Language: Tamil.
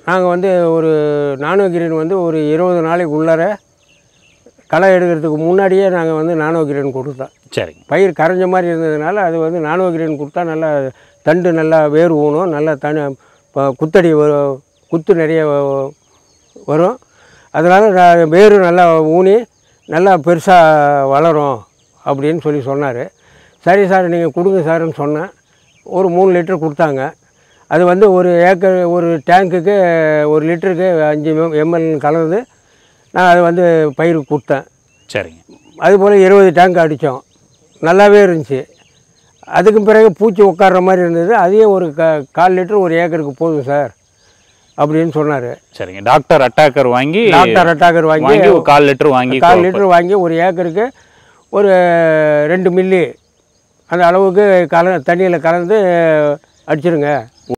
நாங்கள் வந்து ஒரு நானோ கிரீன் வந்து ஒரு 20 நாளைக்கு உள்ளார களை எடுக்கிறதுக்கு முன்னாடியே நாங்கள் வந்து நானோ கிரீன் கொடுத்தோம். சரி. பயிர் கரைஞ்ச மாதிரி இருந்ததுனால அது வந்து நானோ கிரீன் கொடுத்தா நல்லா தண்டு நல்லா வேர் ஊணும், நல்லா குத்தடி வரும், குத்து நிறைய வரும். அதனால் வேர் நல்லா ஊனி நல்லா பெருசாக வளரும் அப்படின்னு சொன்னார். சரி சார் நீங்கள் கொடுங்க சார்ன்னு சொன்னேன். ஒரு 3 லிட்டர் கொடுத்தாங்க. அது வந்து ஒரு ஏக்கர் ஒரு டேங்க்குக்கு 1 லிட்டருக்கு 5 ml கலந்து நான் அதை வந்து பயிருக்கு கொடுத்தேன். சரிங்க. அதுபோல் 20 டேங்க் அடித்தோம். நல்லாவே இருந்துச்சு. அதுக்கு பிறகு பூச்சி உட்கார்ற மாதிரி இருந்தது. அதையே ஒரு 1/4 லிட்டர் ஒரு ஏக்கருக்கு போதும் சார் அப்படின்னு சொன்னார். சரிங்க. டாக்டர் அட்டாக்கர் வாங்கி 1/4 லிட்டர் வாங்கி 1/4 லிட்டர் வாங்கி ஒரு ஏக்கருக்கு ஒரு 2 மில்லி அந்த அளவுக்கு தண்ணியில் கலந்து அடிச்சிருங்க